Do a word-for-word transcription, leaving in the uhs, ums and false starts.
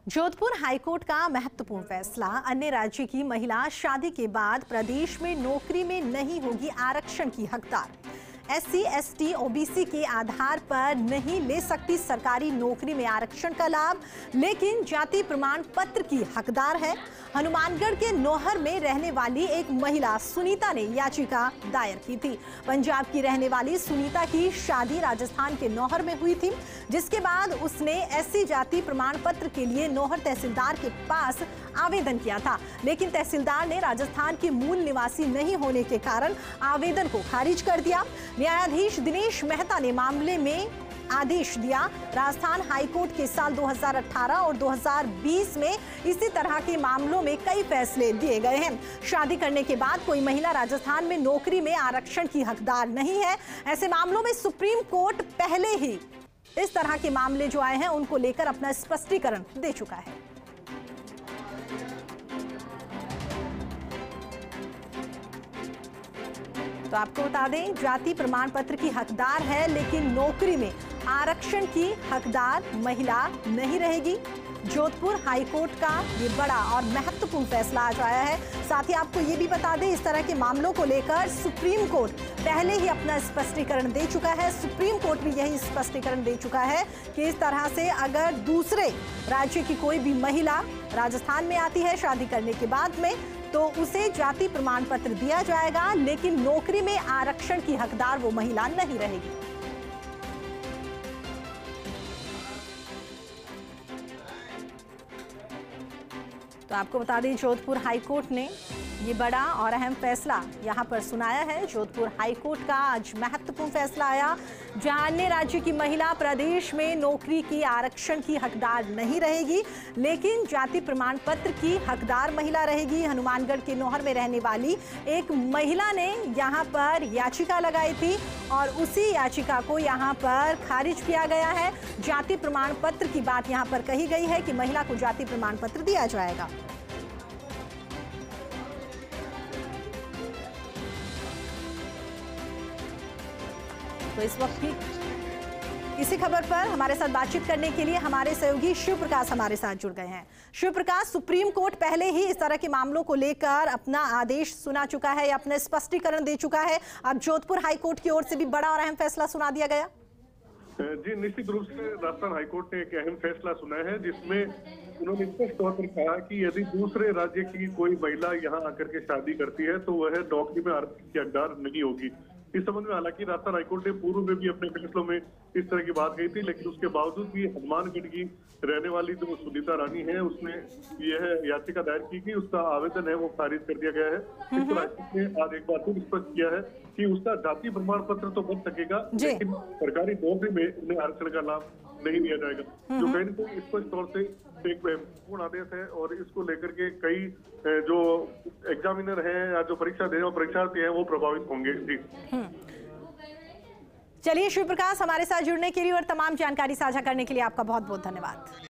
Jodhpur high court का महत्वपूर्ण फैसला। अन्य राज्य की महिला शादी के बाद प्रदेश में नौकरी में नहीं होगी आरक्षण की हकदार। एससी, एसटी, ओबीसी के आधार पर नहीं ले सकती सरकारी नौकरी में आरक्षण का लाभ, लेकिन जाति प्रमाण पत्र की हकदार है। हनुमानगढ़ के नौहर में रहने वाली एक महिला सुनीता ने याचिका दायर की थी। पंजाब की रहने वाली सुनीता की शादी राजस्थान के नौहर में हुई थी, जिसके बाद उसने एससी जाति प्रमाण पत्र के लिए नौहर तहसीलदार के पास आवेदन किया था, लेकिन तहसीलदार ने राजस्थान के मूल निवासी नहीं होने के कारण आवेदन को खारिज कर दिया। न्यायाधीश दिनेश मेहता ने मामले में आदेश दिया। राजस्थान हाईकोर्ट के साल दो हज़ार अठारह और दो हज़ार बीस में इसी तरह के मामलों में कई फैसले दिए गए हैं। शादी करने के बाद कोई महिला राजस्थान में नौकरी में आरक्षण की हकदार नहीं है। ऐसे मामलों में सुप्रीम कोर्ट पहले ही इस तरह के मामले जो आए हैं उनको लेकर अपना स्पष्टीकरण दे चुका है। तो आपको बता दें, जाति प्रमाण पत्र की हकदार है, लेकिन नौकरी में आरक्षण की हकदार महिला नहीं रहेगी। जोधपुर हाईकोर्ट का ये बड़ा और महत्वपूर्ण फैसला आज आया है। साथ ही आपको ये भी बता दें, इस तरह के मामलों को लेकर सुप्रीम कोर्ट पहले ही अपना स्पष्टीकरण दे चुका है। सुप्रीम कोर्ट भी यही स्पष्टीकरण दे चुका है कि इस तरह से अगर दूसरे राज्य की कोई भी महिला राजस्थान में आती है शादी करने के बाद में, तो उसे जाति प्रमाण पत्र दिया जाएगा, लेकिन नौकरी में आरक्षण की हकदार वो महिला नहीं रहेगी। तो आपको बता दें, जोधपुर हाईकोर्ट ने ये बड़ा और अहम फैसला यहां पर सुनाया है। जोधपुर हाईकोर्ट का आज महत्वपूर्ण फैसला आया, जहां अन्य राज्य की महिला प्रदेश में नौकरी की आरक्षण की हकदार नहीं रहेगी, लेकिन जाति प्रमाण पत्र की हकदार महिला रहेगी। हनुमानगढ़ के नौहर में रहने वाली एक महिला ने यहां पर याचिका लगाई थी और उसी याचिका को यहां पर खारिज किया गया है। जाति प्रमाण पत्र की बात यहां पर कही गई है कि महिला को जाति प्रमाण पत्र दिया जाएगा। तो इस वक्त भी इसी खबर पर हमारे साथ बातचीत करने के लिए हमारे सहयोगी शिव प्रकाश हमारे साथ जुड़ गए हैं। शिव प्रकाश, सुप्रीम कोर्ट पहले ही इस तरह के मामलों को लेकर अपना आदेश सुना चुका है या अपना स्पष्टीकरण दे चुका है। अब जोधपुर हाईकोर्ट की ओर से भी बड़ा और अहम फैसला सुना दिया गया। जी, निश्चित रूप से राजस्थान हाईकोर्ट ने एक अहम फैसला सुना है, जिसमें उन्होंने स्पष्ट तौर पर कहा कि यदि दूसरे राज्य की कोई महिला यहाँ आकर के शादी करती है तो वह नौकरी में आरक्षण की हकदार नहीं होगी। इस संबंध में हालांकि राजस्थान हाईकोर्ट ने पूर्व में भी अपने फैसलों में इस तरह की बात कही थी, लेकिन उसके बावजूद भी हनुमानगढ़ की रहने वाली जो सुनीता रानी है, उसने यह याचिका दायर की कि उसका आवेदन है वो खारिज कर दिया गया है। इस पर हाईकोर्ट ने आज एक बार फिर स्पष्ट किया है कि उसका जाति प्रमाण पत्र तो बन सकेगा, लेकिन सरकारी नौकरी में उन्हें आरक्षण का लाभ नहीं दिया जाएगा, जो कहीं न कहीं स्पष्ट तौर से एक महत्वपूर्ण आदेश है। और इसको लेकर के कई जो एग्जामिनर हैं या जो परीक्षा दे रहे हैं परीक्षार्थी हैं वो प्रभावित होंगे। जी, चलिए शिव प्रकाश, हमारे साथ जुड़ने के लिए और तमाम जानकारी साझा करने के लिए आपका बहुत बहुत धन्यवाद।